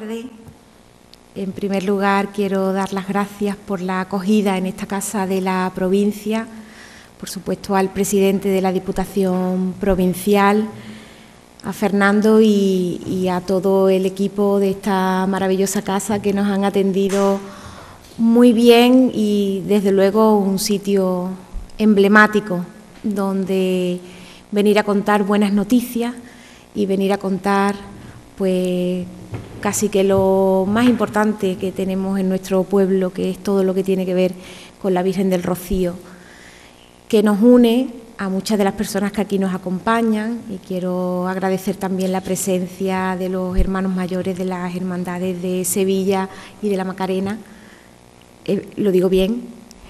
tardes. En primer lugar, quiero dar las gracias por la acogida en esta casa de la provincia, por supuesto al presidente de la Diputación Provincial, a Fernando y a todo el equipo de esta maravillosa casa que nos han atendido muy bien y desde luego un sitio emblemático donde venir a contar buenas noticias y venir a contar pues casi que lo más importante que tenemos en nuestro pueblo, que es todo lo que tiene que ver con la Virgen del Rocío, que nos une a muchas de las personas que aquí nos acompañan, y quiero agradecer también la presencia de los hermanos mayores de las hermandades de Sevilla y de la Macarena, lo digo bien,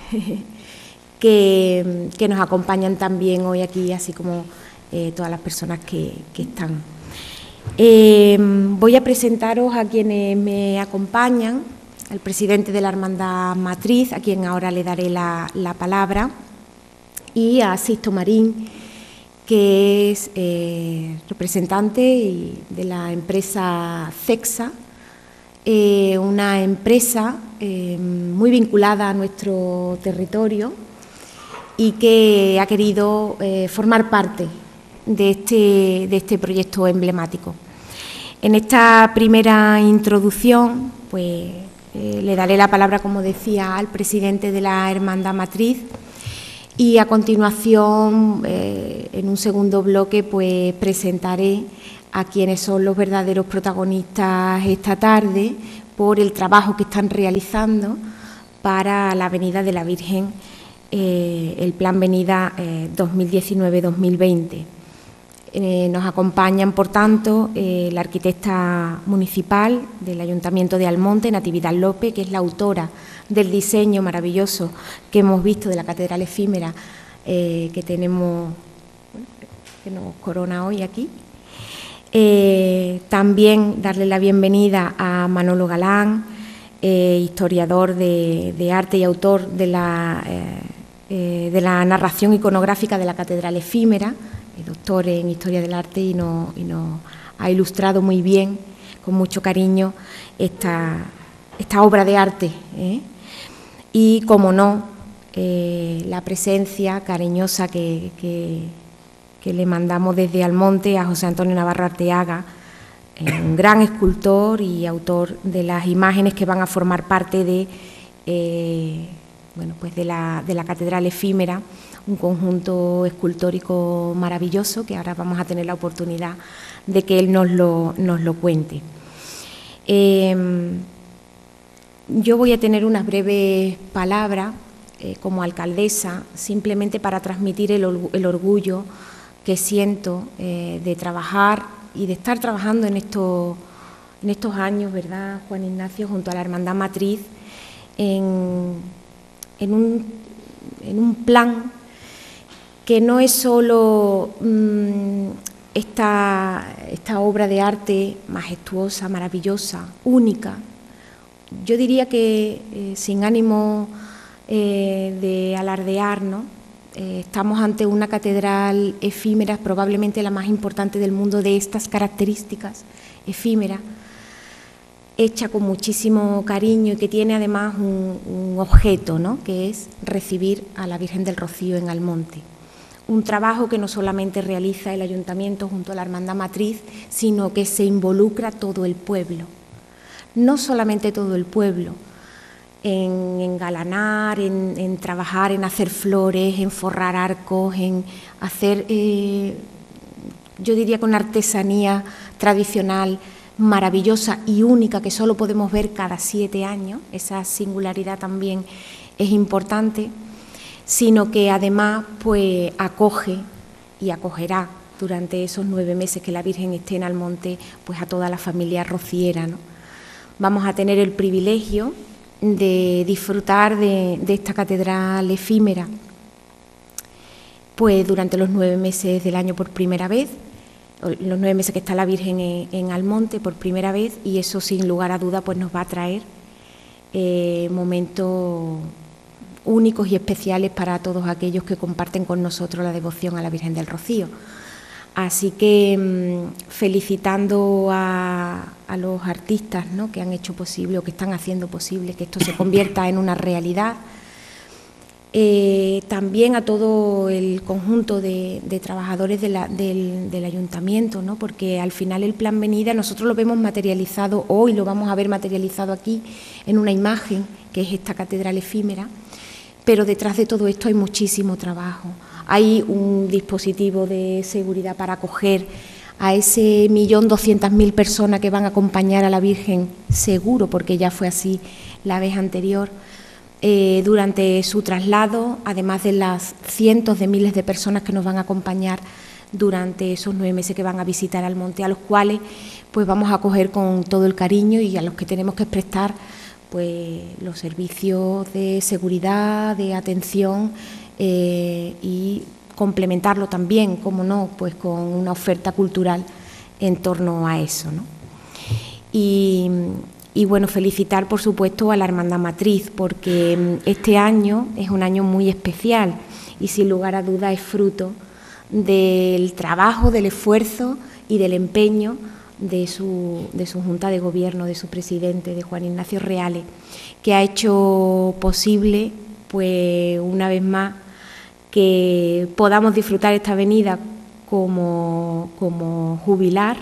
que nos acompañan también hoy aquí, así como todas las personas que están. Voy a presentaros a quienes me acompañan, al presidente de la Hermandad Matriz, a quien ahora le daré la palabra, y a Sixto Marín, que es representante de la empresa CEXA, una empresa muy vinculada a nuestro territorio y que ha querido formar parte de este proyecto emblemático. En esta primera introducción, pues le daré la palabra, como decía, al presidente de la Hermandad Matriz y a continuación, en un segundo bloque, pues presentaré a quienes son los verdaderos protagonistas esta tarde por el trabajo que están realizando para la Avenida de la Virgen, el Plan Venida 2019-2020. Nos acompañan, por tanto, la arquitecta municipal del Ayuntamiento de Almonte, Natividad López, que es la autora del diseño maravilloso que hemos visto de la catedral efímera que tenemos, que nos corona hoy aquí. También darle la bienvenida a Manolo Galán, historiador de arte y autor de la narración iconográfica de la catedral efímera, doctor en Historia del Arte, y nos ha ilustrado muy bien, con mucho cariño, esta obra de arte. Y, como no, la presencia cariñosa que le mandamos desde Almonte a José Antonio Navarro Arteaga, un gran escultor y autor de las imágenes que van a formar parte de la catedral efímera, un conjunto escultórico maravilloso que ahora vamos a tener la oportunidad de que él nos lo cuente. Yo voy a tener unas breves palabras como alcaldesa, simplemente para transmitir el orgullo que siento de trabajar y de estar trabajando en estos años, ¿verdad, Juan Ignacio?, junto a la Hermandad Matriz, en un plan que no es solo esta obra de arte majestuosa, maravillosa, única. Yo diría que sin ánimo de alardear, ¿no? Estamos ante una catedral efímera, probablemente la más importante del mundo de estas características, efímera, hecha con muchísimo cariño y que tiene además un objeto, ¿no?, que es recibir a la Virgen del Rocío en Almonte. Un trabajo que no solamente realiza el Ayuntamiento junto a la Hermandad Matriz, sino que se involucra todo el pueblo. No solamente todo el pueblo, en engalanar, en trabajar, en hacer flores, en forrar arcos, en hacer, yo diría, con artesanía tradicional maravillosa y única que solo podemos ver cada 7 años, esa singularidad también es importante, sino que además pues acoge y acogerá durante esos 9 meses que la Virgen esté en Almonte pues a toda la familia rociera, ¿no? Vamos a tener el privilegio de disfrutar de esta catedral efímera pues durante los 9 meses del año por primera vez, los 9 meses que está la Virgen en Almonte por primera vez, y eso sin lugar a duda pues nos va a traer momentos únicos y especiales para todos aquellos que comparten con nosotros la devoción a la Virgen del Rocío. Así que felicitando a los artistas, ¿no?, que han hecho posible o que están haciendo posible que esto se convierta en una realidad. También a todo el conjunto de trabajadores del ayuntamiento, ¿no?, porque al final el Plan Venida nosotros lo vemos materializado hoy, lo vamos a ver materializado aquí en una imagen que es esta catedral efímera, pero detrás de todo esto hay muchísimo trabajo. Hay un dispositivo de seguridad para acoger a ese 1.200.000 personas que van a acompañar a la Virgen, seguro, porque ya fue así la vez anterior, durante su traslado, además de las cientos de miles de personas que nos van a acompañar durante esos 9 meses que van a visitar al monte, a los cuales pues vamos a acoger con todo el cariño y a los que tenemos que prestar pues los servicios de seguridad, de atención, y complementarlo también, como no, pues con una oferta cultural en torno a eso, ¿no? Y bueno, felicitar por supuesto a la Hermandad Matriz, porque este año es un año muy especial y sin lugar a dudas es fruto del trabajo, del esfuerzo y del empeño de su Junta de Gobierno, de su presidente, de Juan Ignacio Reales, que ha hecho posible, pues una vez más, que podamos disfrutar esta avenida como jubilar,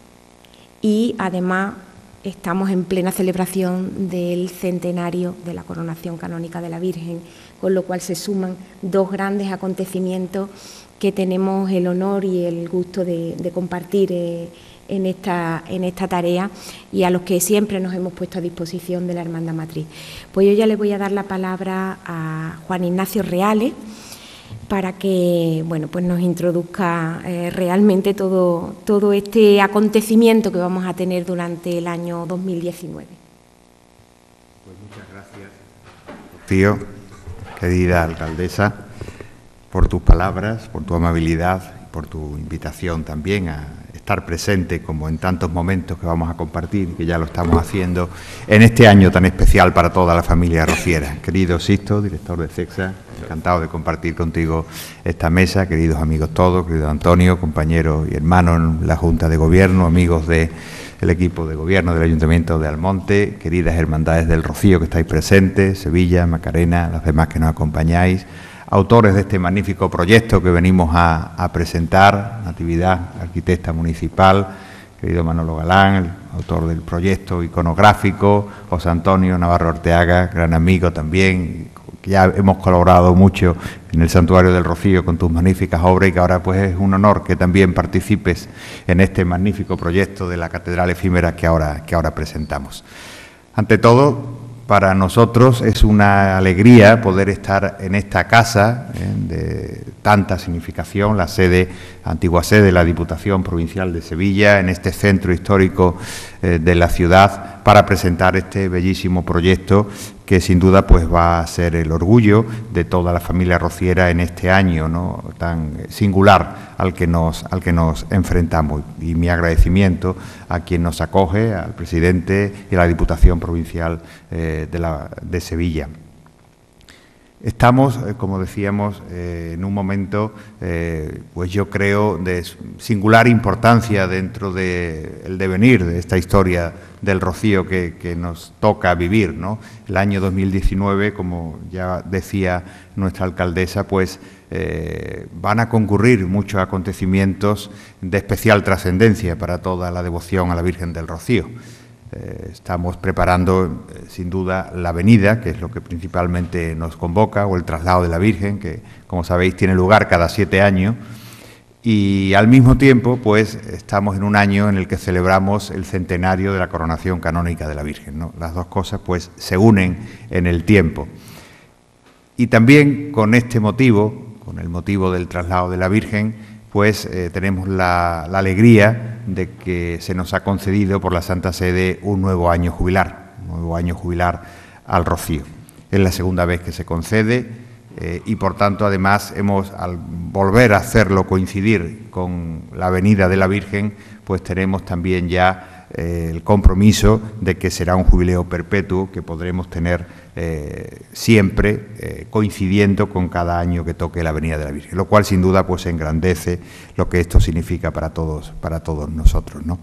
y además estamos en plena celebración del centenario de la coronación canónica de la Virgen, con lo cual se suman 2 grandes acontecimientos que tenemos el honor y el gusto de compartir en esta tarea, y a los que siempre nos hemos puesto a disposición de la Hermandad Matriz. Pues yo ya le voy a dar la palabra a Juan Ignacio Reales para que, bueno, pues nos introduzca realmente todo este acontecimiento que vamos a tener durante el año 2019. Pues muchas gracias, Rocío, querida alcaldesa, por tus palabras, por tu amabilidad y por tu invitación también a estar presente, como en tantos momentos que vamos a compartir, que ya lo estamos haciendo, en este año tan especial para toda la familia rociera. Querido Sisto, director de CECSA, encantado de compartir contigo esta mesa, queridos amigos todos, querido Antonio, compañero y hermano en la Junta de Gobierno, amigos del equipo de Gobierno del Ayuntamiento de Almonte, queridas hermandades del Rocío que estáis presentes, Sevilla, Macarena, las demás que nos acompañáis, autores de este magnífico proyecto que venimos a presentar, Natividad, arquitecta municipal, querido Manolo Galán, el autor del proyecto iconográfico, José Antonio Navarro Orteaga, gran amigo también, que ya hemos colaborado mucho en el Santuario del Rocío con tus magníficas obras, y que ahora pues es un honor que también participes en este magnífico proyecto de la Catedral Efímera que ahora presentamos. Ante todo, para nosotros es una alegría poder estar en esta casa de tanta significación, la antigua sede de la Diputación Provincial de Sevilla, en este centro histórico de la ciudad, para presentar este bellísimo proyecto que sin duda pues va a ser el orgullo de toda la familia rociera en este año, ¿no?, tan singular al que nos enfrentamos. Y mi agradecimiento a quien nos acoge, al presidente y a la Diputación Provincial de Sevilla. Estamos, como decíamos, en un momento, pues yo creo, de singular importancia dentro del devenir de esta historia del Rocío que nos toca vivir, ¿no? El año 2019, como ya decía nuestra alcaldesa, pues van a concurrir muchos acontecimientos de especial trascendencia para toda la devoción a la Virgen del Rocío. Estamos preparando, sin duda, la avenida, que es lo que principalmente nos convoca, o el traslado de la Virgen, que, como sabéis, tiene lugar cada 7 años. Y al mismo tiempo, pues, estamos en un año en el que celebramos el centenario de la coronación canónica de la Virgen, ¿no? Las dos cosas, pues, se unen en el tiempo. Y también con este motivo, con el motivo del traslado de la Virgen, pues tenemos la alegría de que se nos ha concedido por la Santa Sede un nuevo año jubilar al Rocío. Es la segunda vez que se concede y, por tanto, además, al volver a hacerlo coincidir con la venida de la Virgen, pues tenemos también ya el compromiso de que será un jubileo perpetuo que podremos tener siempre coincidiendo con cada año que toque la Avenida de la Virgen, lo cual sin duda pues engrandece lo que esto significa para todos nosotros, ¿no?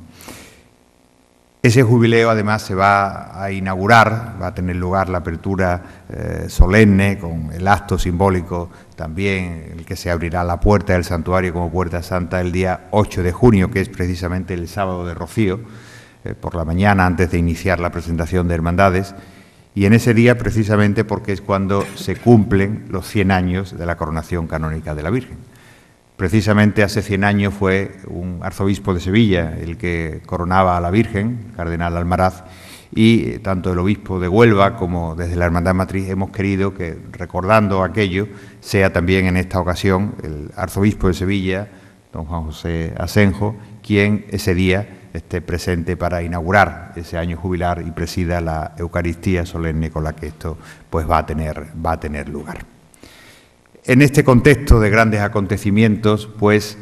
Ese jubileo además se va a inaugurar, va a tener lugar la apertura solemne con el acto simbólico también, el que se abrirá la puerta del santuario como Puerta Santa el día 8 de junio, que es precisamente el sábado de Rocío, por la mañana antes de iniciar la presentación de hermandades, y en ese día precisamente porque es cuando se cumplen los 100 años de la coronación canónica de la Virgen. Precisamente hace 100 años fue un arzobispo de Sevilla el que coronaba a la Virgen, cardenal Almaraz, y tanto el obispo de Huelva como desde la Hermandad Matriz hemos querido que, recordando aquello, sea también en esta ocasión el arzobispo de Sevilla, don Juan José Asenjo, quien ese día esté presente para inaugurar ese año jubilar y presida la Eucaristía solemne con la que esto pues va a tener lugar. En este contexto de grandes acontecimientos, pues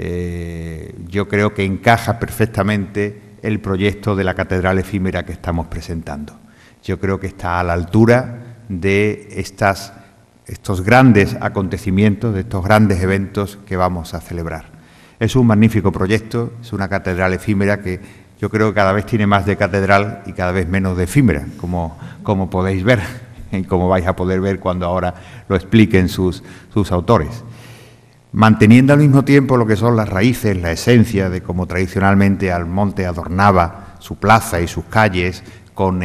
yo creo que encaja perfectamente el proyecto de la catedral efímera que estamos presentando. Yo creo que está a la altura de estos grandes acontecimientos, de estos grandes eventos que vamos a celebrar. Es un magnífico proyecto, es una catedral efímera que yo creo que cada vez tiene más de catedral y cada vez menos de efímera, como podéis ver. Y como vais a poder ver cuando ahora lo expliquen sus autores. Manteniendo al mismo tiempo lo que son las raíces, la esencia de cómo tradicionalmente Almonte adornaba su plaza y sus calles con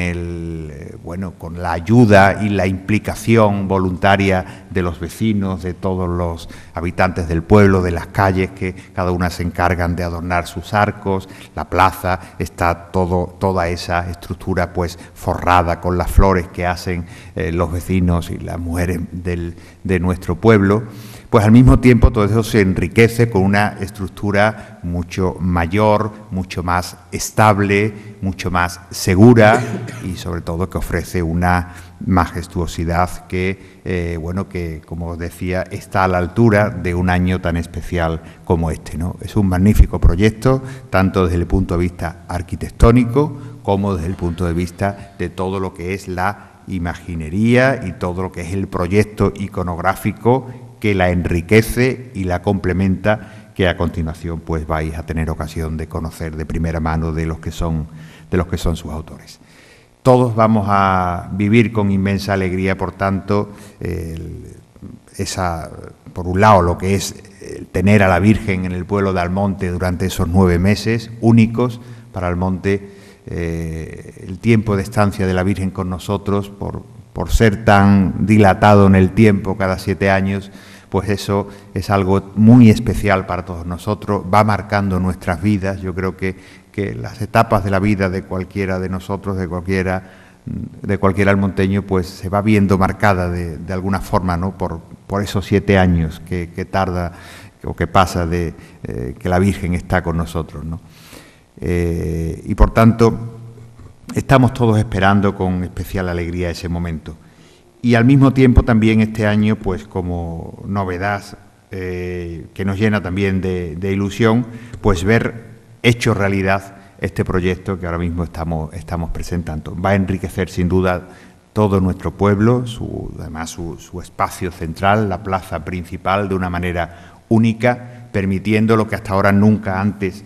la ayuda y la implicación voluntaria de los vecinos, de todos los habitantes del pueblo, de las calles que cada una se encargan de adornar sus arcos, la plaza, está toda esa estructura pues forrada con las flores que hacen los vecinos y las mujeres de nuestro pueblo. Pues al mismo tiempo todo eso se enriquece con una estructura mucho mayor, mucho más estable, mucho más segura y sobre todo que ofrece una majestuosidad que como os decía, está a la altura de un año tan especial como este, ¿no? Es un magnífico proyecto, tanto desde el punto de vista arquitectónico como desde el punto de vista de todo lo que es la imaginería y todo lo que es el proyecto iconográfico que la enriquece y la complementa, que a continuación pues vais a tener ocasión de conocer de primera mano de los que son sus autores. Todos vamos a vivir con inmensa alegría, por tanto, por un lado lo que es tener a la Virgen en el pueblo de Almonte durante esos 9 meses únicos para Almonte, el tiempo de estancia de la Virgen con nosotros, por ser tan dilatado en el tiempo, cada 7 años, pues eso es algo muy especial para todos nosotros, va marcando nuestras vidas. Yo creo que las etapas de la vida de cualquiera de nosotros, de cualquier almonteño, pues se va viendo marcada de alguna forma, ¿no? Por esos 7 años que tarda o que pasa de que la Virgen está con nosotros, ¿no? Y por tanto estamos todos esperando con especial alegría ese momento. Y al mismo tiempo también este año, pues como novedad que nos llena también de ilusión, pues ver hecho realidad este proyecto que ahora mismo estamos presentando. Va a enriquecer sin duda todo nuestro pueblo, además su espacio central, la plaza principal, de una manera única, permitiendo lo que hasta ahora nunca antes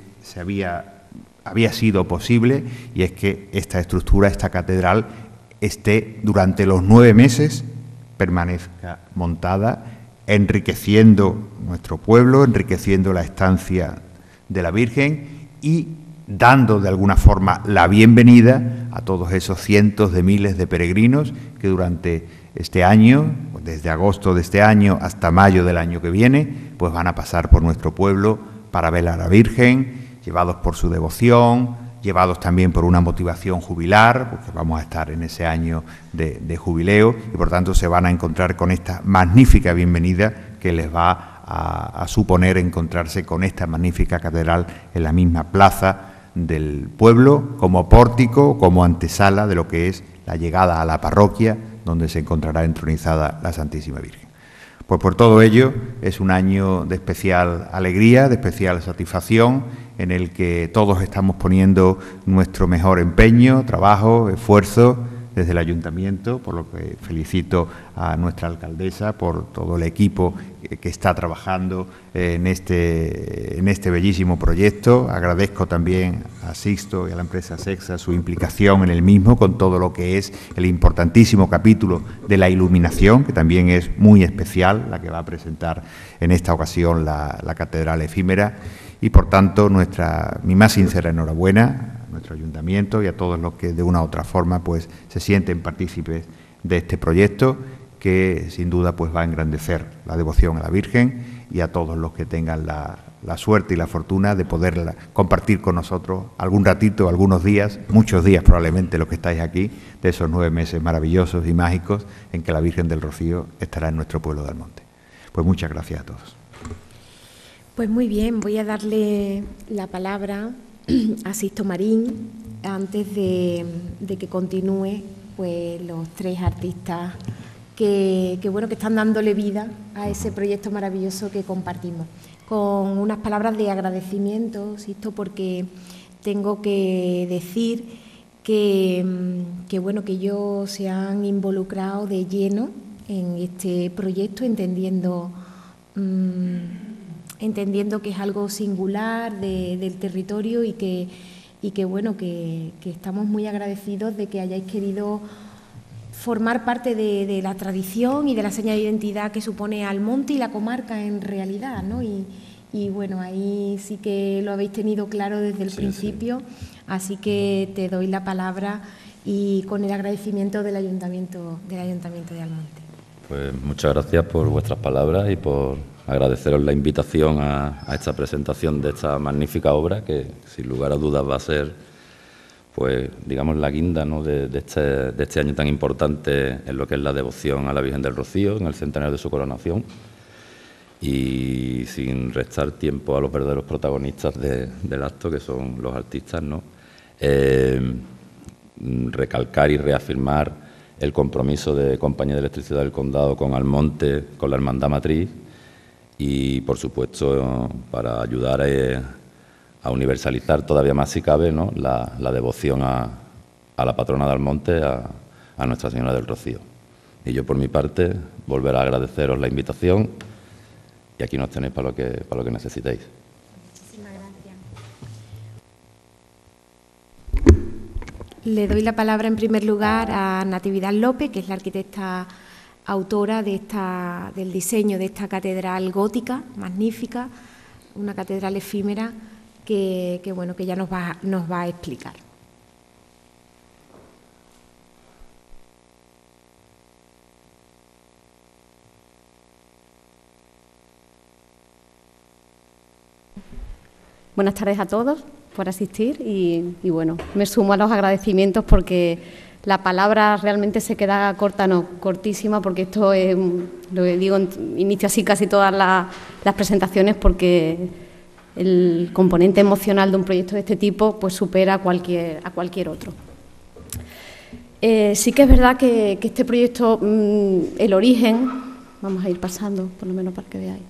había sido posible, y es que esta estructura, esta catedral, esté durante los 9 meses, permanezca montada, enriqueciendo nuestro pueblo, enriqueciendo la estancia de la Virgen y dando de alguna forma la bienvenida a todos esos cientos de miles de peregrinos que durante este año, desde agosto de este año hasta mayo del año que viene, pues van a pasar por nuestro pueblo para ver a la Virgen, llevados por su devoción, llevados también por una motivación jubilar, porque vamos a estar en ese año de jubileo, y por tanto se van a encontrar con esta magnífica bienvenida que les va a suponer encontrarse con esta magnífica catedral en la misma plaza del pueblo, como pórtico, como antesala de lo que es la llegada a la parroquia, donde se encontrará entronizada la Santísima Virgen. Pues por todo ello es un año de especial alegría, de especial satisfacción, en el que todos estamos poniendo nuestro mejor empeño, trabajo, esfuerzo desde el Ayuntamiento, por lo que felicito a nuestra alcaldesa por todo el equipo que está trabajando en este bellísimo proyecto. Agradezco también a Sixto y a la empresa Sexa su implicación en el mismo, con todo lo que es el importantísimo capítulo de la iluminación, que también es muy especial, la que va a presentar en esta ocasión la Catedral Efímera. Y, por tanto, mi más sincera enhorabuena a nuestro Ayuntamiento y a todos los que de una u otra forma pues se sienten partícipes de este proyecto, que sin duda pues va a engrandecer la devoción a la Virgen, y a todos los que tengan la suerte y la fortuna de poder compartir con nosotros algún ratito, algunos días, muchos días probablemente los que estáis aquí, de esos 9 meses maravillosos y mágicos en que la Virgen del Rocío estará en nuestro pueblo de Almonte. Pues muchas gracias a todos. Pues muy bien, voy a darle la palabra a Sixto Marín antes de que continúe pues los 3 artistas que están dándole vida a ese proyecto maravilloso que compartimos. Con unas palabras de agradecimiento, Sixto, porque tengo que decir que ellos se han involucrado de lleno en este proyecto, entendiendo que es algo singular del territorio y que estamos muy agradecidos de que hayáis querido formar parte de la tradición y de la seña de identidad que supone Almonte y la comarca en realidad, ¿no? Y bueno, ahí sí que lo habéis tenido claro desde el principio, sí. Así que te doy la palabra y con el agradecimiento del Ayuntamiento de Almonte. Pues muchas gracias por vuestras palabras y por agradeceros la invitación a esta presentación de esta magnífica obra, que sin lugar a dudas va a ser, pues digamos, la guinda, ¿no?, de este año tan importante en lo que es la devoción a la Virgen del Rocío, en el centenario de su coronación. Y sin restar tiempo a los verdaderos protagonistas del acto, que son los artistas, ¿no?, recalcar y reafirmar el compromiso de Compañía de Electricidad del Condado con Almonte, con la Hermandad Matriz, y, por supuesto, para ayudar a universalizar todavía más, si cabe, ¿no?, la devoción a la patrona de Almonte, a Nuestra Señora del Rocío. Y yo, por mi parte, volver a agradeceros la invitación, y aquí nos tenéis para lo que necesitéis. Muchísimas gracias. Le doy la palabra en primer lugar a Natividad López, que es la arquitecta autora del diseño de esta catedral gótica, magnífica, una catedral efímera que ya nos va a explicar. Buenas tardes a todos por asistir y bueno, me sumo a los agradecimientos porque la palabra realmente se queda corta, no, cortísima, porque esto es, lo que digo, inicio así casi todas las presentaciones, porque el componente emocional de un proyecto de este tipo pues supera a cualquier otro. Sí que es verdad que este proyecto, el origen, vamos a ir pasando por lo menos para que veáis.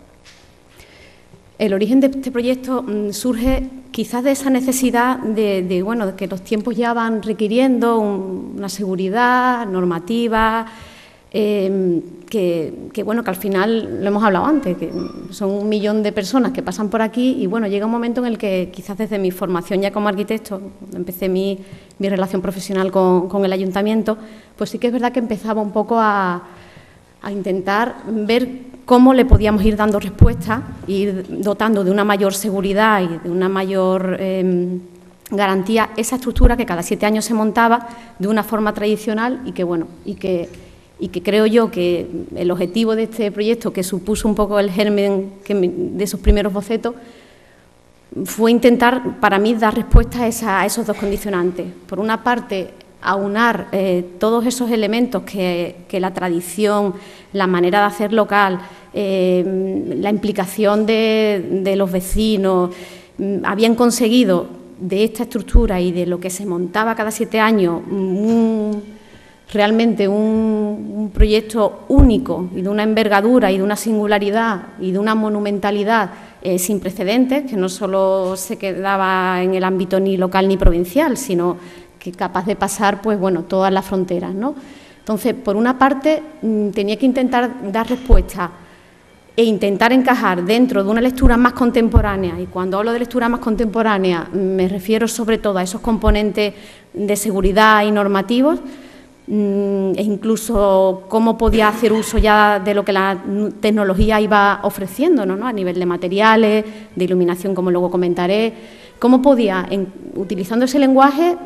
El origen de este proyecto surge quizás de esa necesidad de que los tiempos ya van requiriendo una seguridad normativa, que al final, lo hemos hablado antes, que son 1 millón de personas que pasan por aquí y bueno, llega un momento en el que quizás desde mi formación ya como arquitecto, cuando empecé mi relación profesional con el ayuntamiento, pues sí que es verdad que empezaba un poco a intentar ver cómo le podíamos ir dando respuesta, ir dotando de una mayor seguridad y de una mayor garantía esa estructura que cada 7 años se montaba de una forma tradicional y que creo yo que el objetivo de este proyecto, que supuso un poco el germen de esos primeros bocetos, fue intentar, para mí, dar respuesta a esos 2 condicionantes. Por una parte, aunar todos esos elementos que la tradición, la manera de hacer local, la implicación de los vecinos habían conseguido de esta estructura y de lo que se montaba cada 7 años realmente un proyecto único y de una envergadura y de una singularidad y de una monumentalidad sin precedentes, que no solo se quedaba en el ámbito ni local ni provincial, sino que capaz de pasar, pues bueno, todas las fronteras, ¿no? Entonces, por una parte, tenía que intentar dar respuesta e intentar encajar dentro de una lectura más contemporánea, y cuando hablo de lectura más contemporánea me refiero sobre todo a esos componentes de seguridad y normativos, e incluso cómo podía hacer uso ya de lo que la tecnología iba ofreciéndonos, ¿no? A nivel de materiales, de iluminación, como luego comentaré, cómo podía, utilizando ese lenguaje,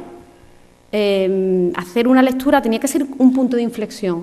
hacer una lectura. Tenía que ser un punto de inflexión,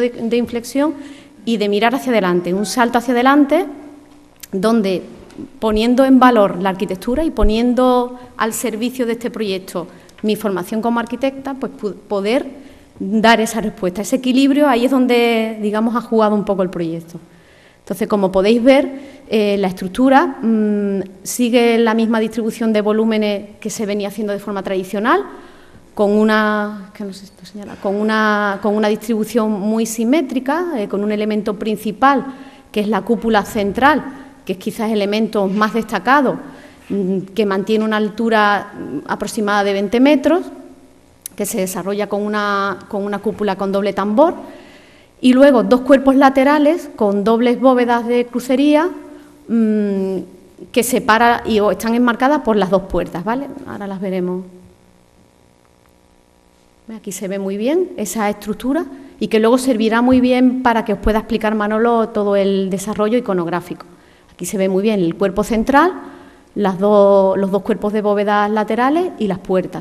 y de mirar hacia adelante, un salto hacia adelante, donde, poniendo en valor la arquitectura y poniendo al servicio de este proyecto mi formación como arquitecta, pues poder dar esa respuesta. Ese equilibrio, ahí es donde, digamos, ha jugado un poco el proyecto. Entonces, como podéis ver, la estructura sigue la misma distribución de volúmenes que se venía haciendo de forma tradicional, con una distribución muy simétrica, con un elemento principal, que es la cúpula central, que es quizás el elemento más destacado, que mantiene una altura aproximada de 20 metros, que se desarrolla con una cúpula con doble tambor, y luego 2 cuerpos laterales con dobles bóvedas de crucería que separan y están enmarcadas por las 2 puertas, ¿vale? Ahora las veremos. Aquí se ve muy bien esa estructura y que luego servirá muy bien para que os pueda explicar Manolo todo el desarrollo iconográfico. Aquí se ve muy bien el cuerpo central, los 2 cuerpos de bóvedas laterales y las puertas.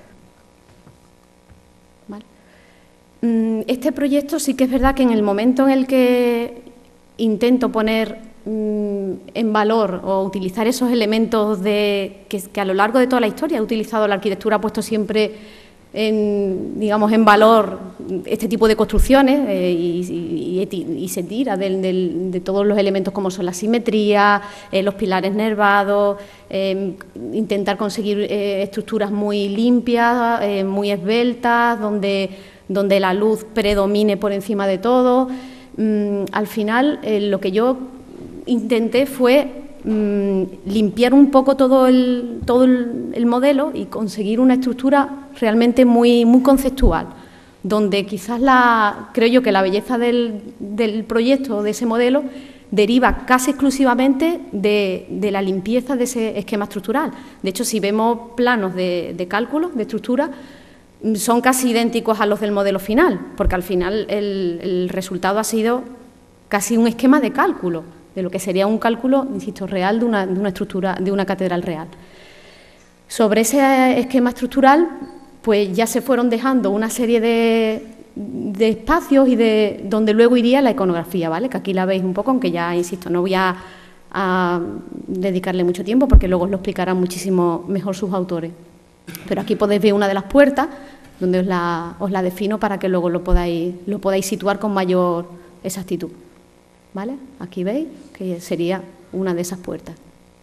¿Vale? Este proyecto sí que es verdad que en el momento en el que intento poner en valor o utilizar esos elementos que a lo largo de toda la historia he utilizado, la arquitectura ha puesto siempre en valor este tipo de construcciones, y se tira de todos los elementos como son la simetría, los pilares nervados, intentar conseguir estructuras muy limpias, muy esbeltas, donde la luz predomine por encima de todo. Al final, lo que yo intenté fue limpiar un poco todo el modelo y conseguir una estructura realmente muy, muy conceptual, donde quizás creo yo que la belleza del proyecto, de ese modelo, deriva casi exclusivamente de la limpieza de ese esquema estructural. De hecho, si vemos planos de cálculo, de estructura, son casi idénticos a los del modelo final, porque al final el resultado ha sido casi un esquema de cálculo, de lo que sería un cálculo, insisto, real de una estructura, de una catedral real. Sobre ese esquema estructural, pues ya se fueron dejando una serie de espacios y donde luego iría la iconografía, ¿vale? Que aquí la veis un poco, aunque ya, insisto, no voy a dedicarle mucho tiempo porque luego os lo explicarán muchísimo mejor sus autores. Pero aquí podéis ver una de las puertas, donde os la defino para que luego lo podáis situar con mayor exactitud. ¿Vale? Aquí veis que sería una de esas puertas.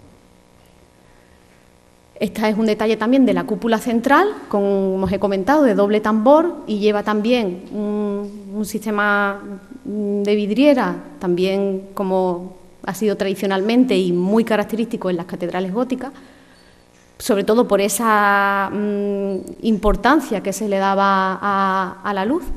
Esta es un detalle también de la cúpula central, como os he comentado, de doble tambor, y lleva también un sistema de vidriera, también como ha sido tradicionalmente y muy característico en las catedrales góticas, sobre todo por esa importancia que se le daba a la luz.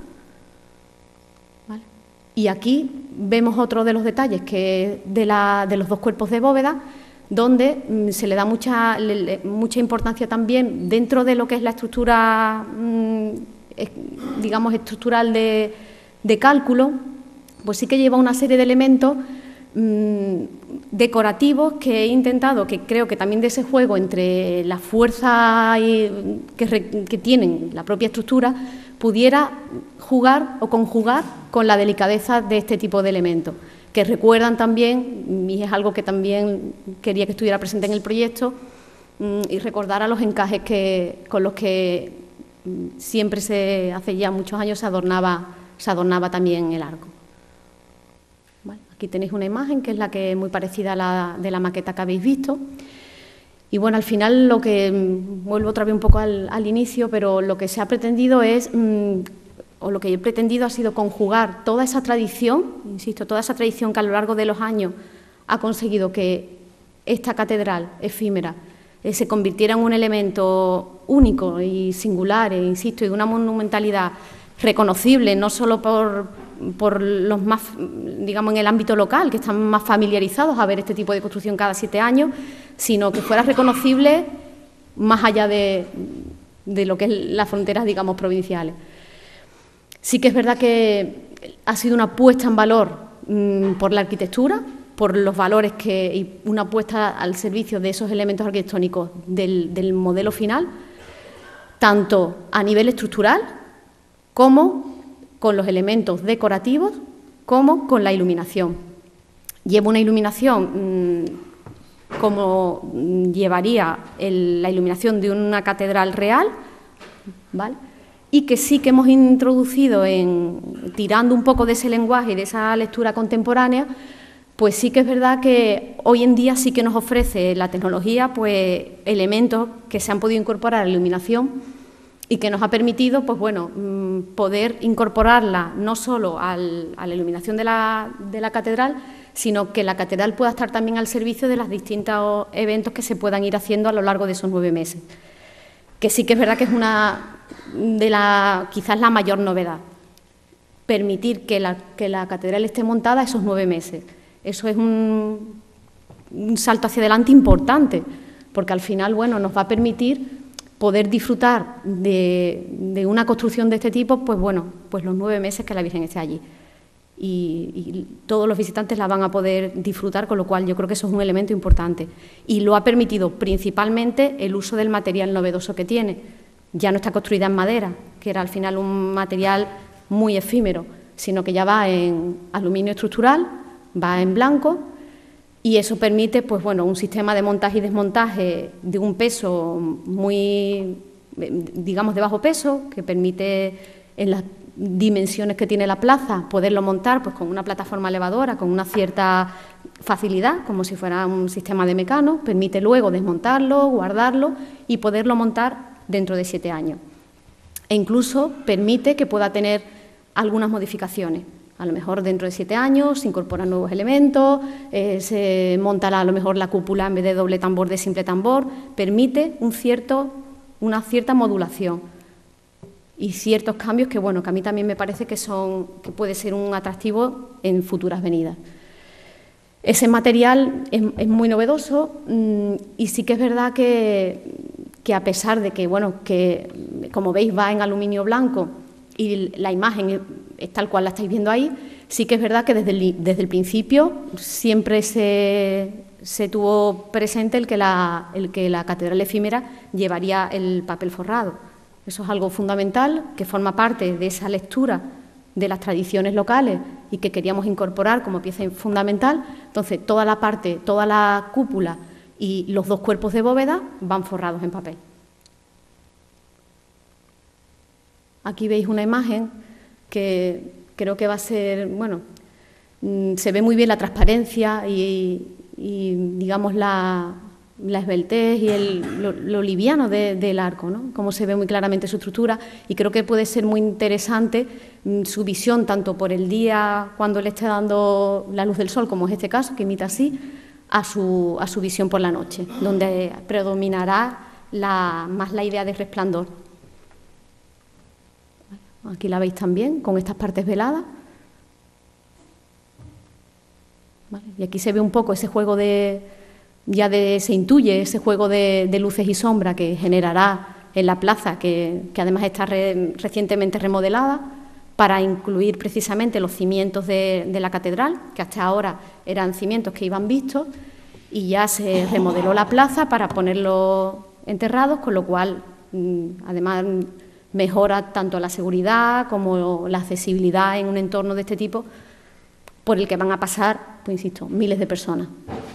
Y aquí vemos otro de los detalles, que es de los 2 cuerpos de bóveda, donde se le da mucha importancia también dentro de lo que es la estructura, digamos, estructural de cálculo, pues sí que lleva una serie de elementos decorativos que he intentado, que creo que también de ese juego entre la fuerza que tienen la propia estructura, pudiera jugar o conjugar con la delicadeza de este tipo de elementos, que recuerdan también, y es algo que también quería que estuviera presente en el proyecto, y recordar a los encajes con los que siempre hace ya muchos años se adornaba también el arco. Vale, aquí tenéis una imagen que es la que es muy parecida a la de la maqueta que habéis visto. Y bueno, al final vuelvo otra vez un poco al inicio, pero lo que se ha pretendido es o lo que yo he pretendido ha sido conjugar toda esa tradición, insisto, toda esa tradición que a lo largo de los años ha conseguido que esta catedral efímera se convirtiera en un elemento único y singular, insisto, y de una monumentalidad reconocible, no solo por los más, digamos, en el ámbito local, que están más familiarizados a ver este tipo de construcción cada 7 años, sino que fuera reconocible más allá de lo que es las fronteras, digamos, provinciales. Sí que es verdad que ha sido una puesta en valor por la arquitectura, por los valores y una puesta al servicio de esos elementos arquitectónicos del modelo final, tanto a nivel estructural como con los elementos decorativos, como con la iluminación. Lleva una iluminación como llevaría la iluminación de una catedral real, ¿vale? Y que sí que hemos introducido, tirando un poco de ese lenguaje y de esa lectura contemporánea, pues sí que es verdad que hoy en día sí que nos ofrece la tecnología pues elementos que se han podido incorporar a la iluminación y que nos ha permitido pues bueno, poder incorporarla no solo a la iluminación de la catedral, sino que la catedral pueda estar también al servicio de los distintos eventos que se puedan ir haciendo a lo largo de esos 9 meses. Que sí que es verdad que es una de quizás la mayor novedad, permitir que la catedral esté montada esos 9 meses. Eso es un salto hacia adelante importante, porque al final, bueno, nos va a permitir poder disfrutar de una construcción de este tipo, pues bueno, pues los 9 meses que la Virgen esté allí. Y todos los visitantes la van a poder disfrutar, con lo cual yo creo que eso es un elemento importante. Y lo ha permitido principalmente el uso del material novedoso que tiene. Ya no está construida en madera, que era al final un material muy efímero, sino que ya va en aluminio estructural, va en blanco, y eso permite pues bueno, un sistema de montaje y desmontaje de un peso muy, digamos, de bajo peso, que permite en las dimensiones que tiene la plaza poderlo montar pues con una plataforma elevadora, con una cierta facilidad, como si fuera un sistema de Mecano, permite luego desmontarlo, guardarlo y poderlo montar dentro de 7 años. E incluso permite que pueda tener algunas modificaciones. A lo mejor dentro de 7 años se incorporan nuevos elementos, se montará a lo mejor la cúpula en vez de doble tambor de simple tambor, permite una cierta modulación y ciertos cambios que, bueno, que a mí también me parece que puede ser un atractivo en futuras venidas. Ese material es muy novedoso y sí que es verdad que a pesar de que, bueno, que como veis va en aluminio blanco y la imagen es tal cual la estáis viendo ahí, sí que es verdad que desde el principio siempre se tuvo presente el que la catedral efímera llevaría el papel forrado. Eso es algo fundamental, que forma parte de esa lectura de las tradiciones locales y que queríamos incorporar como pieza fundamental. Entonces, toda la cúpula y los 2 cuerpos de bóveda van forrados en papel. Aquí veis una imagen que creo que va a ser, bueno, se ve muy bien la transparencia y digamos, la esbeltez y lo liviano del arco, ¿no? Cómo se ve muy claramente su estructura, y creo que puede ser muy interesante su visión tanto por el día cuando le esté dando la luz del sol, como es este caso, que imita así, a su visión por la noche, donde predominará más la idea de resplandor. Aquí la veis también, con estas partes veladas. ¿Vale? Y aquí se ve un poco ese juego se intuye ese juego de luces y sombras que generará en la plaza, que además está recientemente remodelada, para incluir precisamente los cimientos de la catedral, que hasta ahora eran cimientos que iban vistos, y ya se remodeló la plaza para ponerlos enterrados, con lo cual, además, mejora tanto la seguridad como la accesibilidad en un entorno de este tipo, por el que van a pasar, pues insisto, miles de personas.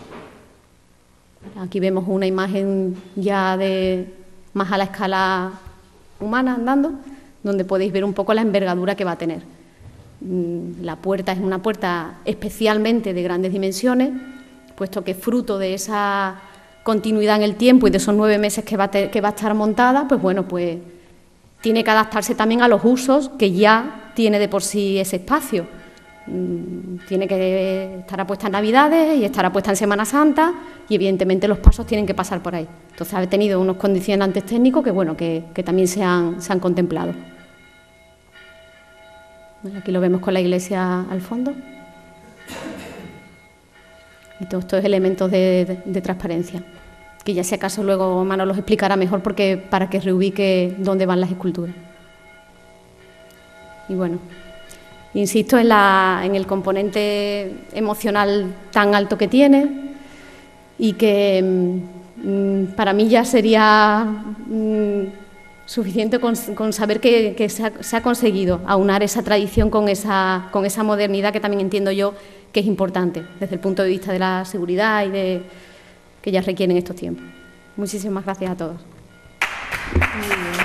Aquí vemos una imagen ya más a la escala humana andando, donde podéis ver un poco la envergadura que va a tener. La puerta es una puerta especialmente de grandes dimensiones, puesto que fruto de esa continuidad en el tiempo y de esos 9 meses que va a estar montada, pues bueno, pues tiene que adaptarse también a los usos que ya tiene de por sí ese espacio. Tiene que estar apuesta en Navidades y estar apuesta en Semana Santa y, evidentemente, los pasos tienen que pasar por ahí. Entonces, ha tenido unos condicionantes técnicos que, bueno, que también se han contemplado. Bueno, aquí lo vemos con la iglesia al fondo. Y todos estos elementos de transparencia, que ya si acaso luego Manolo los explicará mejor para que reubique dónde van las esculturas. Y bueno, insisto en el componente emocional tan alto que tiene y que para mí ya sería suficiente con saber que se ha conseguido aunar esa tradición con esa modernidad que también entiendo yo que es importante desde el punto de vista de la seguridad y de que ya requieren estos tiempos. Muchísimas gracias a todos. Muy bien.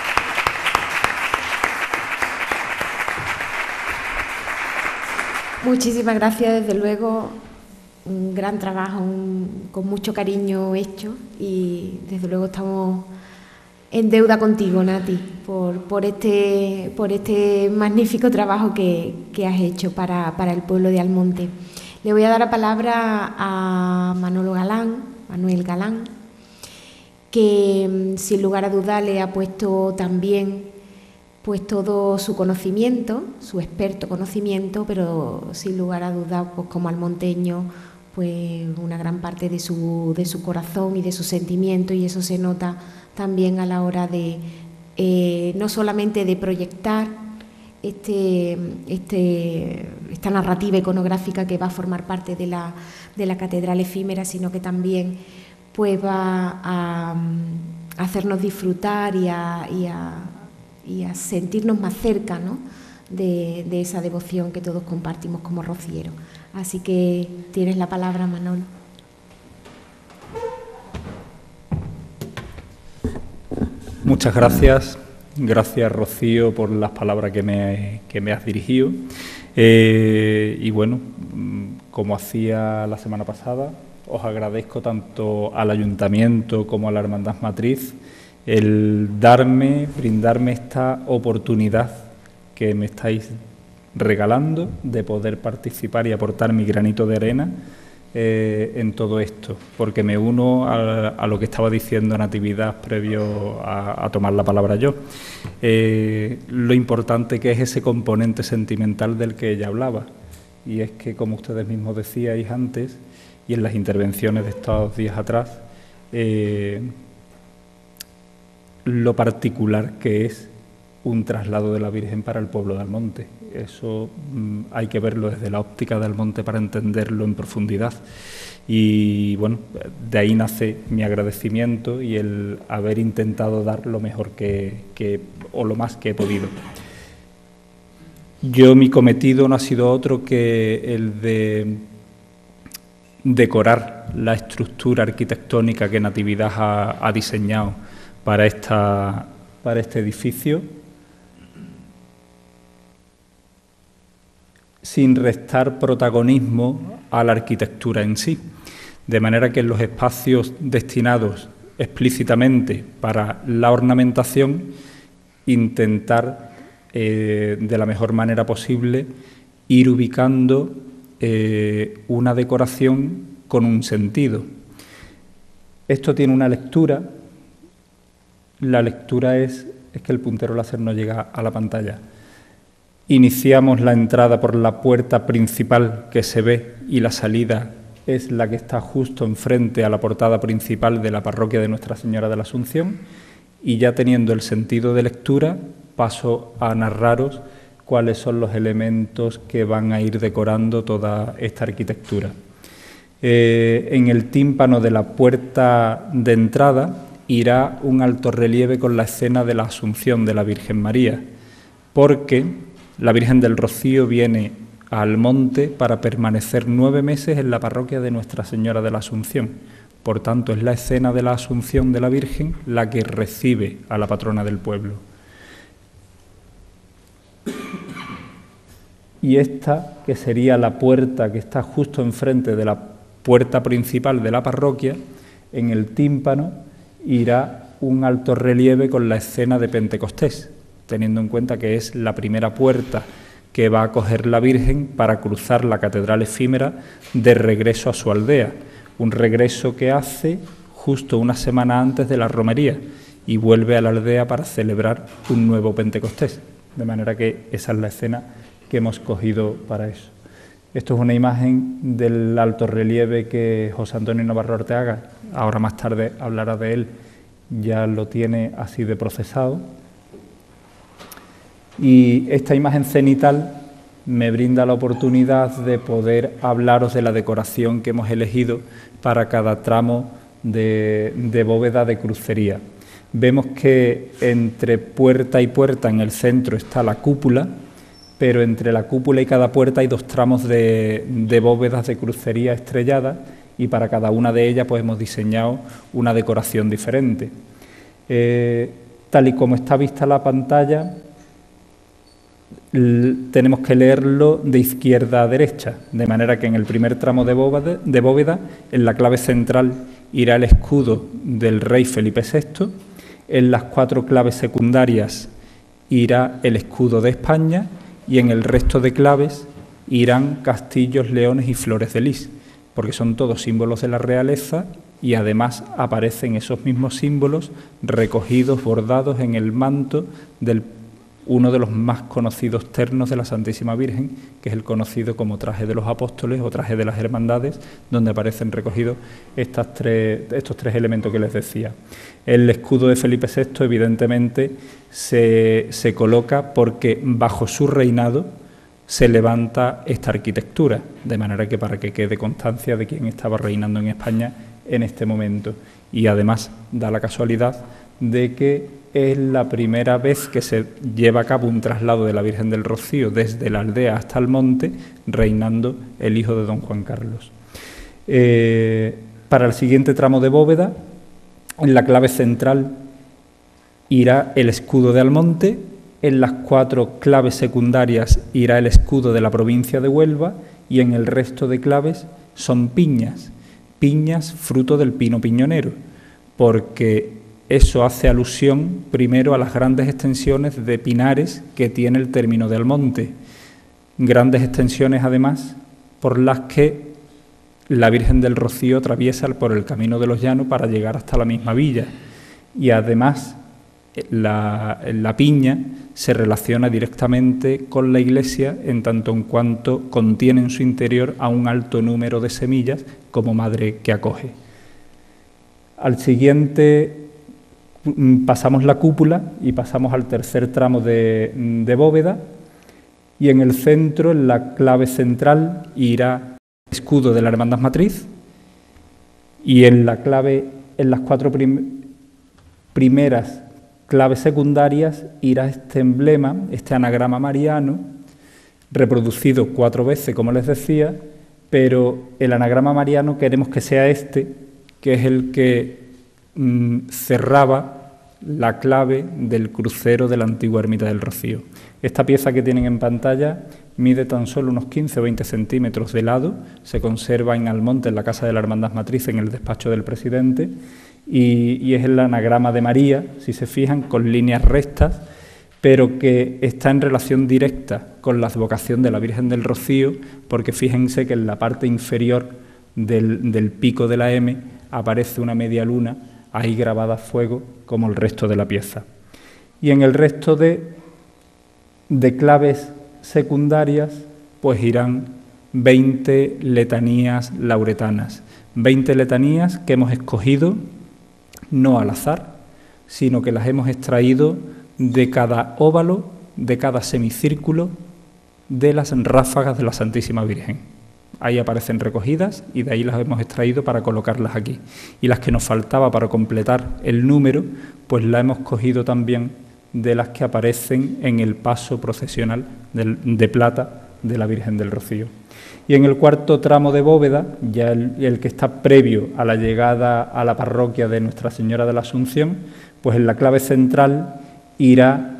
Muchísimas gracias, desde luego, un gran trabajo, con mucho cariño hecho, y desde luego estamos en deuda contigo, Nati, por este magnífico trabajo que has hecho para el pueblo de Almonte. Le voy a dar la palabra a Manuel Galán, que sin lugar a dudas le ha puesto también todo su conocimiento, su experto conocimiento, pero sin lugar a dudas, pues como almonteño, pues una gran parte de su corazón y de su sentimiento, y eso se nota también a la hora de no solamente de proyectar esta narrativa iconográfica que va a formar parte de la catedral efímera, sino que también pues va a hacernos disfrutar y a sentirnos más cerca, ¿no?, de esa devoción que todos compartimos como rocieros. Así que tienes la palabra, Manolo. Muchas gracias. Gracias, Rocío, por las palabras que me has dirigido. Y bueno, como hacía la semana pasada, os agradezco tanto al Ayuntamiento como a la Hermandad Matriz el brindarme esta oportunidad que me estáis regalando de poder participar y aportar mi granito de arena en todo esto, porque me uno a lo que estaba diciendo Natividad previo a tomar la palabra yo. Lo importante que es ese componente sentimental del que ella hablaba, y es que, como ustedes mismos decíais antes y en las intervenciones de estos días atrás, lo particular que es un traslado de la Virgen para el pueblo de Almonte. Eso hay que verlo desde la óptica de Almonte para entenderlo en profundidad. Y bueno, de ahí nace mi agradecimiento y el haber intentado dar lo mejor o lo más que he podido. Mi cometido no ha sido otro que el de decorar la estructura arquitectónica que Natividad ha diseñado para este edificio, sin restar protagonismo a la arquitectura en sí, de manera que en los espacios destinados explícitamente para la ornamentación, intentar de la mejor manera posible ir ubicando una decoración con un sentido. Esto tiene una lectura. La lectura es que el puntero láser no llega a la pantalla. Iniciamos la entrada por la puerta principal que se ve y la salida es la que está justo enfrente a la portada principal de la parroquia de Nuestra Señora de la Asunción, y ya teniendo el sentido de lectura paso a narraros cuáles son los elementos que van a ir decorando toda esta arquitectura. En el tímpano de la puerta de entrada irá un alto relieve con la escena de la Asunción de la Virgen María, porque la Virgen del Rocío viene a Almonte para permanecer 9 meses en la parroquia de Nuestra Señora de la Asunción. Por tanto, es la escena de la Asunción de la Virgen la que recibe a la patrona del pueblo. Y esta, que sería la puerta que está justo enfrente de la puerta principal de la parroquia, en el tímpano irá un alto relieve con la escena de Pentecostés, teniendo en cuenta que es la primera puerta que va a acoger la Virgen para cruzar la catedral efímera de regreso a su aldea, un regreso que hace justo una semana antes de la romería y vuelve a la aldea para celebrar un nuevo Pentecostés, de manera que esa es la escena que hemos cogido para eso. Esto es una imagen del alto relieve que José Antonio Navarro Arteaga, ahora más tarde hablará de él, ya lo tiene así de procesado. Y esta imagen cenital me brinda la oportunidad de poder hablaros de la decoración que hemos elegido para cada tramo de bóveda de crucería. Vemos que entre puerta y puerta en el centro está la cúpula, pero entre la cúpula y cada puerta hay dos tramos de bóvedas de crucería estrelladas y para cada una de ellas pues hemos diseñado una decoración diferente. Tal y como está vista la pantalla, tenemos que leerlo de izquierda a derecha, de manera que en el primer tramo de bóveda, en la clave central irá el escudo del rey Felipe VI, en las 4 claves secundarias irá el escudo de España y en el resto de claves irán castillos, leones y flores de lis, porque son todos símbolos de la realeza y además aparecen esos mismos símbolos recogidos, bordados en el manto de uno de los más conocidos ternos de la Santísima Virgen, que es el conocido como traje de los apóstoles o traje de las hermandades, donde aparecen recogidos estos tres elementos que les decía. El escudo de Felipe VI, evidentemente, se coloca porque bajo su reinado se levanta esta arquitectura, de manera que para que quede constancia de quién estaba reinando en España en este momento. Y además da la casualidad de que es la primera vez que se lleva a cabo un traslado de la Virgen del Rocío desde la aldea hasta el monte, reinando el hijo de don Juan Carlos. Para el siguiente tramo de bóveda, en la clave central irá el escudo de Almonte, en las 4 claves secundarias irá el escudo de la provincia de Huelva y en el resto de claves son piñas, fruto del pino piñonero, porque eso hace alusión primero a las grandes extensiones de pinares que tiene el término de Almonte, grandes extensiones además por las que la Virgen del Rocío atraviesa por el Camino de los Llanos para llegar hasta la misma villa, y además la piña se relaciona directamente con la iglesia en tanto en cuanto contiene en su interior a un alto número de semillas como madre que acoge. Al siguiente pasamos la cúpula y pasamos al tercer tramo de bóveda, y en el centro, en la clave central, irá el escudo de la Hermandad Matriz, y en las 4 primeras claves secundarias irá este emblema, este anagrama mariano, reproducido 4 veces, como les decía, pero el anagrama mariano queremos que sea este, que es el que cerraba la clave del crucero de la antigua ermita del Rocío. Esta pieza que tienen en pantalla mide tan solo unos 15 o 20 centímetros de lado, se conserva en Almonte, en la Casa de la Hermandad Matriz, en el despacho del presidente, y es el anagrama de María, si se fijan, con líneas rectas, pero que está en relación directa con la advocación de la Virgen del Rocío, porque fíjense que en la parte inferior del pico de la M aparece una media luna, ahí grabada a fuego, como el resto de la pieza. Y en el resto de claves secundarias, pues irán 20 letanías lauretanas. 20 letanías que hemos escogido no al azar, sino que las hemos extraído de cada óvalo, de cada semicírculo de las ráfagas de la Santísima Virgen. Ahí aparecen recogidas y de ahí las hemos extraído para colocarlas aquí. Y las que nos faltaba para completar el número, pues la hemos cogido también de las que aparecen en el paso procesional de plata de la Virgen del Rocío. Y en el cuarto tramo de bóveda, ya el que está previo a la llegada a la parroquia de Nuestra Señora de la Asunción, pues en la clave central irá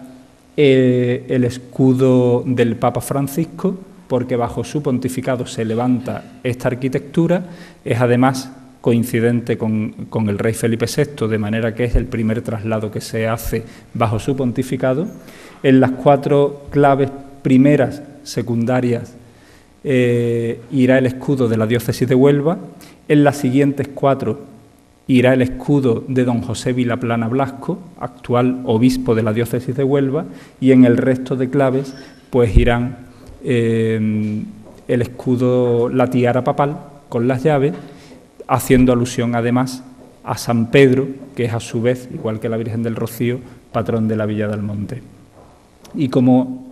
el escudo del Papa Francisco, porque bajo su pontificado se levanta esta arquitectura. Es además coincidente con el rey Felipe VI, de manera que es el primer traslado que se hace bajo su pontificado. En las 4 claves primeras, secundarias, irá el escudo de la diócesis de Huelva. En las siguientes 4 irá el escudo de don José Vilaplana Blasco, actual obispo de la diócesis de Huelva, y en el resto de claves pues irán el escudo, la tiara papal con las llaves, haciendo alusión además a San Pedro, que es a su vez, igual que la Virgen del Rocío, patrón de la Villa del Monte. Y como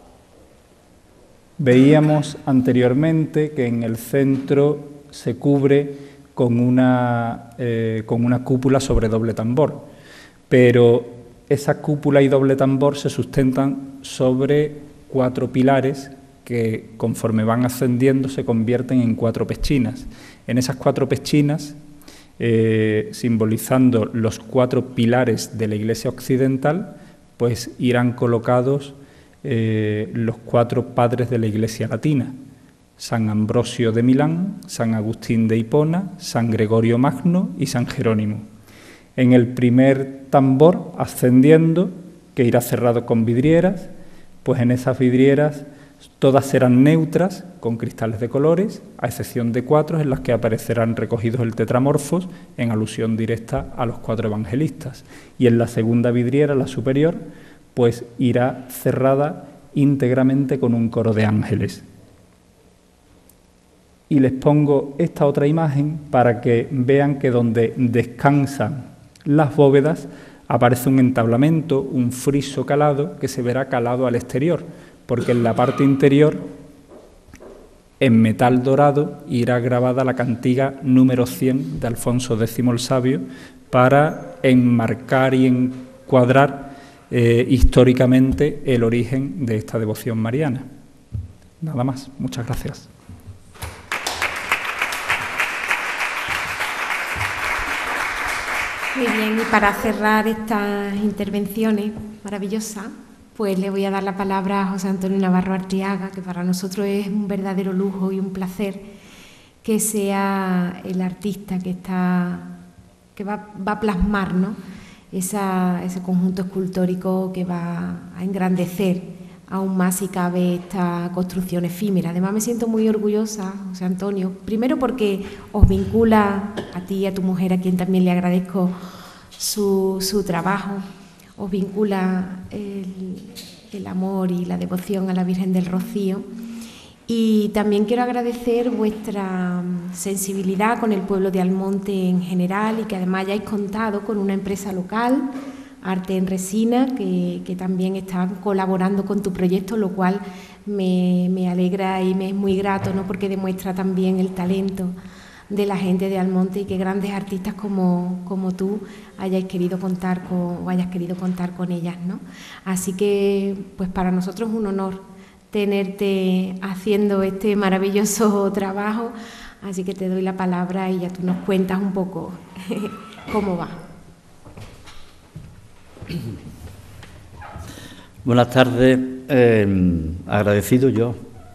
veíamos anteriormente, que en el centro se cubre con una cúpula sobre doble tambor, pero esa cúpula y doble tambor se sustentan sobre 4 pilares que, conforme van ascendiendo, se convierten en 4 pechinas. En esas 4 pechinas, simbolizando los 4 pilares de la Iglesia occidental, pues irán colocados los 4 padres de la Iglesia latina: San Ambrosio de Milán, San Agustín de Hipona, San Gregorio Magno y San Jerónimo. En el primer tambor, ascendiendo, que irá cerrado con vidrieras, pues en esas vidrieras todas serán neutras, con cristales de colores, a excepción de 4 en las que aparecerán recogidos el tetramorfos, en alusión directa a los 4 evangelistas. Y en la segunda vidriera, la superior, pues irá cerrada íntegramente con un coro de ángeles. Y les pongo esta otra imagen para que vean que donde descansan las bóvedas aparece un entablamento, un friso calado, que se verá calado al exterior, porque en la parte interior, en metal dorado, irá grabada la cantiga número 100 de Alfonso X el Sabio, para enmarcar y encuadrar históricamente el origen de esta devoción mariana. Nada más. Muchas gracias. Muy bien, y para cerrar estas intervenciones maravillosas, pues le voy a dar la palabra a José Antonio Navarro Arteaga, que para nosotros es un verdadero lujo y un placer que sea el artista que va a plasmar, ¿no?, ese conjunto escultórico que va a engrandecer aún más, si cabe, esta construcción efímera. Además, me siento muy orgullosa, José Antonio, primero porque os vincula a ti y a tu mujer, a quien también le agradezco su trabajo, os vincula el amor y la devoción a la Virgen del Rocío. Y también quiero agradecer vuestra sensibilidad con el pueblo de Almonte en general, y que además hayáis contado con una empresa local, Arte en Resina, que también está colaborando con tu proyecto, lo cual me alegra y me es muy grato, ¿no?, porque demuestra también el talento de la gente de Almonte, y que grandes artistas como tú hayas querido contar con ellas, ¿no? Así que, pues para nosotros es un honor tenerte haciendo este maravilloso trabajo, así que te doy la palabra y ya tú nos cuentas un poco cómo va. Buenas tardes, agradecido yo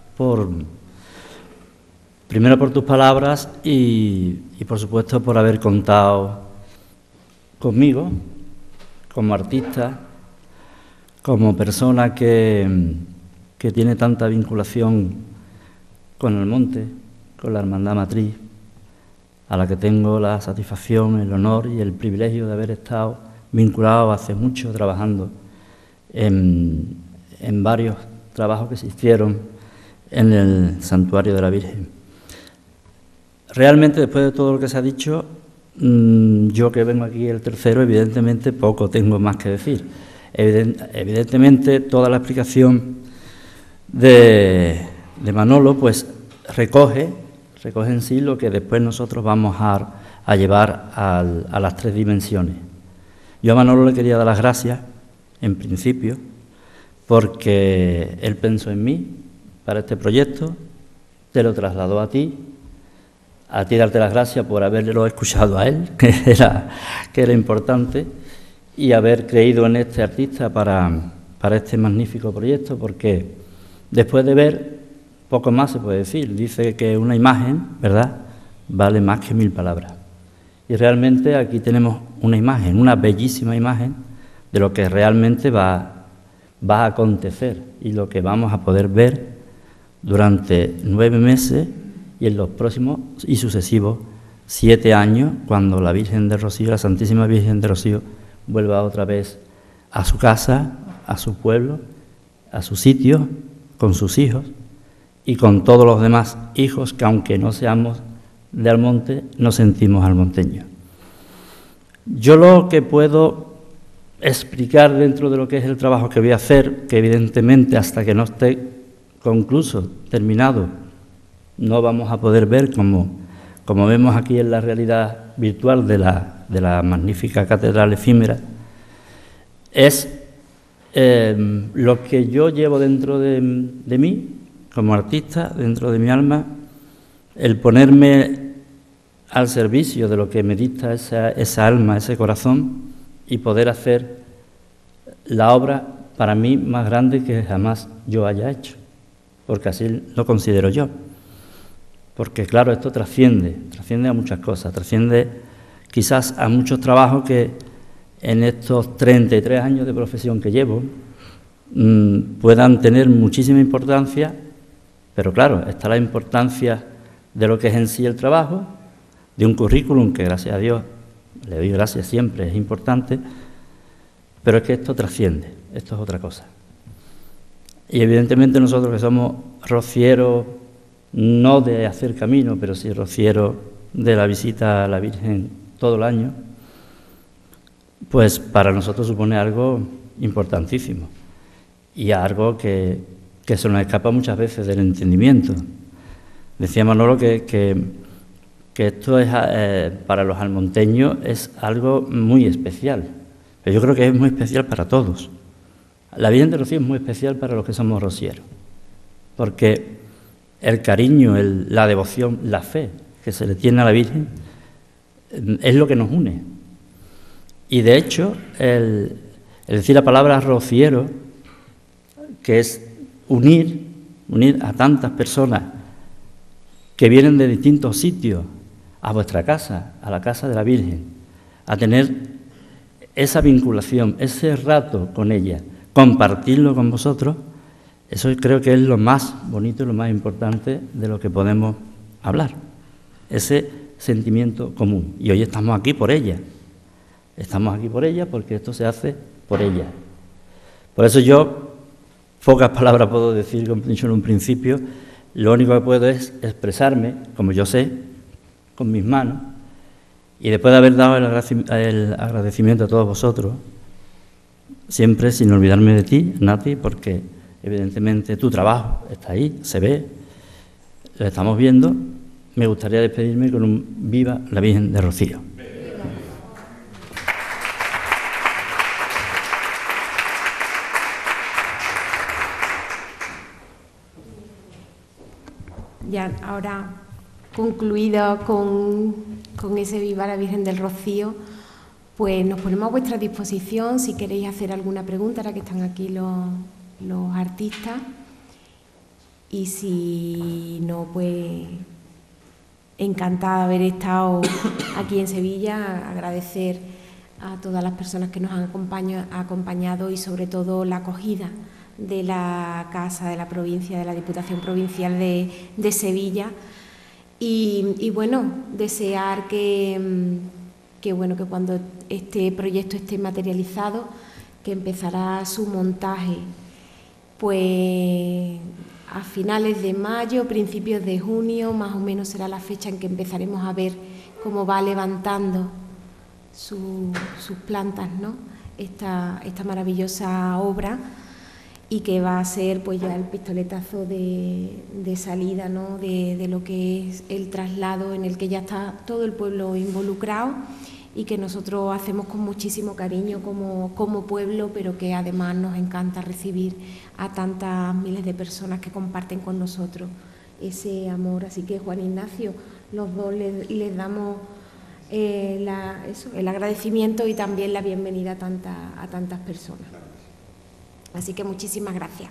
primero por tus palabras y por supuesto por haber contado conmigo como artista, como persona que tiene tanta vinculación con Almonte, con la Hermandad Matriz, a la que tengo la satisfacción, el honor y el privilegio de haber estado vinculado hace mucho, trabajando en varios trabajos que se hicieron en el Santuario de la Virgen. Realmente, después de todo lo que se ha dicho, yo que vengo aquí el tercero, evidentemente poco tengo más que decir. Evidentemente, toda la explicación de Manolo pues recoge en sí lo que después nosotros vamos a llevar a las 3 dimensiones. Yo a Manolo le quería dar las gracias, en principio, porque él pensó en mí para este proyecto, te lo trasladó a ti darte las gracias por haberlo escuchado a él, que era importante, y haber creído en este artista para este magnífico proyecto, porque después de ver, poco más se puede decir. Dice que una imagen, ¿verdad?, vale más que 1000 palabras. Y realmente aquí tenemos una imagen, una bellísima imagen de lo que realmente va a acontecer y lo que vamos a poder ver durante 9 meses y en los próximos y sucesivos 7 años, cuando la Virgen de Rocío, la Santísima Virgen de Rocío, vuelva otra vez a su casa, a su pueblo, a su sitio, con sus hijos y con todos los demás hijos que, aunque no seamos de Almonte, nos sentimos almonteños. Yo lo que puedo explicar dentro de lo que es el trabajo que voy a hacer, que evidentemente hasta que no esté concluso, terminado, no vamos a poder ver como vemos aquí en la realidad virtual de la magnífica catedral efímera, es lo que yo llevo dentro de mí, como artista, dentro de mi alma, el ponerme al servicio de lo que me dicta esa alma, ese corazón, y poder hacer la obra para mí más grande que jamás yo haya hecho, porque así lo considero yo. Porque claro, esto trasciende a muchas cosas, trasciende quizás a muchos trabajos que en estos 33 años de profesión que llevo puedan tener muchísima importancia, pero claro, está la importancia de lo que es en sí el trabajo, de un currículum que gracias a Dios, le doy gracias siempre, es importante, pero es que esto trasciende, esto es otra cosa. Y evidentemente nosotros que somos rocieros, no de hacer camino, pero sí rocieros de la visita a la Virgen todo el año, pues para nosotros supone algo importantísimo y algo que se nos escapa muchas veces del entendimiento. Decía Manolo que esto es para los almonteños es algo muy especial, pero yo creo que es muy especial para todos. La Virgen de Rocío es muy especial para los que somos rocieros, porque el cariño, la devoción, la fe que se le tiene a la Virgen es lo que nos une. Y de hecho, el decir la palabra rociero, que es unir a tantas personas que vienen de distintos sitios a vuestra casa, a la casa de la Virgen, a tener esa vinculación, ese rato con ella, compartirlo con vosotros, eso creo que es lo más bonito y lo más importante de lo que podemos hablar, ese sentimiento común. Y hoy estamos aquí por ella, porque esto se hace por ella. Por eso yo, pocas palabras puedo decir, como he dicho en un principio, lo único que puedo es expresarme, como yo sé, con mis manos, y después de haber dado el agradecimiento a todos vosotros, siempre sin olvidarme de ti, Nati, porque evidentemente tu trabajo está ahí, se ve, lo estamos viendo. Me gustaría despedirme con un viva la Virgen de Rocío. Ya ahora concluido con ese viva la Virgen del Rocío, pues nos ponemos a vuestra disposición si queréis hacer alguna pregunta, ahora que están aquí los artistas, y si no, pues encantada de haber estado aquí en Sevilla, agradecer a todas las personas que nos han acompañado y sobre todo la acogida de la Casa de la Provincia, de la Diputación Provincial de Sevilla, y bueno, desear que cuando este proyecto esté materializado, que empezará su montaje pues a finales de mayo, principios de junio, más o menos será la fecha en que empezaremos a ver cómo va levantando sus plantas, ¿no? Esta maravillosa obra, y que va a ser pues ya el pistoletazo de salida, ¿no? de lo que es el traslado, en el que ya está todo el pueblo involucrado y que nosotros hacemos con muchísimo cariño como pueblo, pero que además nos encanta recibir a tantas miles de personas que comparten con nosotros ese amor. Así que, Juan Ignacio, los dos les damos el agradecimiento y también la bienvenida a tantas personas. Así que muchísimas gracias.